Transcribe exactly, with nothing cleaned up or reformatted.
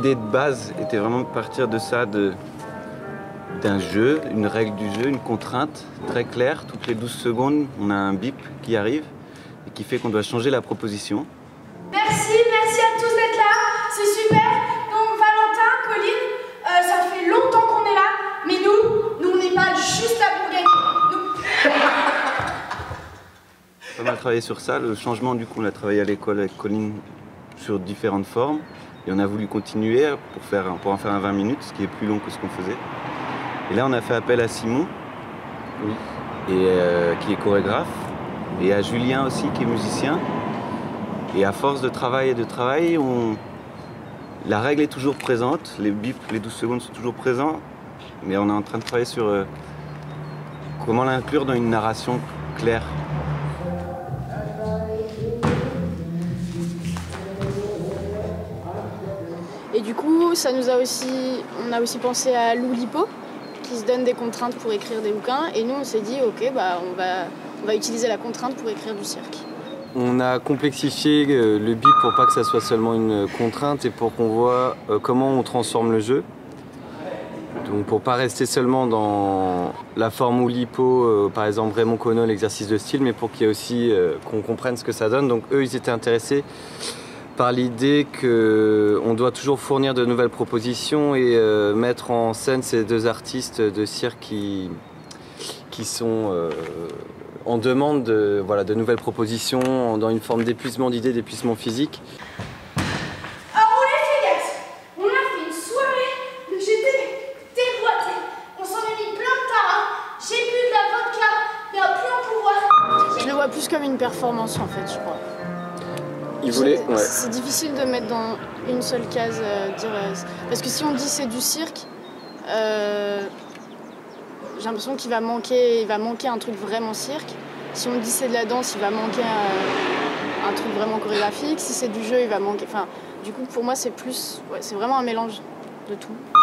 l'idée de base était vraiment de partir de ça, de, d'un jeu, une règle du jeu, une contrainte très claire. Toutes les douze secondes, on a un bip qui arrive et qui fait qu'on doit changer la proposition. Merci, merci à tous d'être là, c'est super. Donc Valentin, Colline, euh, ça fait longtemps qu'on est là, mais nous, nous on n'est pas juste là pour gagner. Nous... On a pas mal travaillé sur ça, le changement du coup on a travaillé à l'école avec Colline sur différentes formes et on a voulu continuer pour, faire, pour en faire un vingt minutes, ce qui est plus long que ce qu'on faisait. Et là on a fait appel à Simon, oui, et, euh, qui est chorégraphe, et à Julien aussi qui est musicien. Et à force de travail et de travail, on... la règle est toujours présente, les bips, les douze secondes sont toujours présents, mais on est en train de travailler sur euh, comment l'inclure dans une narration claire. Et du coup, ça nous a aussi, on a aussi pensé à l'Oulipo, qui se donne des contraintes pour écrire des bouquins, et nous on s'est dit, ok, bah, on, va, on va utiliser la contrainte pour écrire du cirque. On a complexifié le bip pour pas que ça soit seulement une contrainte et pour qu'on voit comment on transforme le jeu. Donc pour pas rester seulement dans la forme Oulipo, par exemple Raymond Queneau, l'exercice de style, mais pour qu'il y ait aussi qu'on comprenne ce que ça donne. Donc eux, ils étaient intéressés par l'idée qu'on doit toujours fournir de nouvelles propositions et euh, mettre en scène ces deux artistes de cirque qui, qui sont euh, en demande de, voilà, de nouvelles propositions, dans une forme d'épuisement d'idées, d'épuisement physique. Alors on les fait, guys. On a fait une soirée, j'étais déboîtée. On s'en est mis plein de taras, j'ai bu de la vodka, mais à plus en pouvoir. Je le vois plus comme une performance en fait, je crois. Il voulait, ouais. C'est difficile de mettre dans une seule case, euh, dire, euh, parce que si on dit c'est du cirque, euh, j'ai l'impression qu'il va manquer, il va manquer un truc vraiment cirque. Si on dit c'est de la danse, il va manquer un, un truc vraiment chorégraphique. Si c'est du jeu, il va manquer. Enfin, du coup, pour moi, c'est plus, ouais, c'est vraiment un mélange de tout.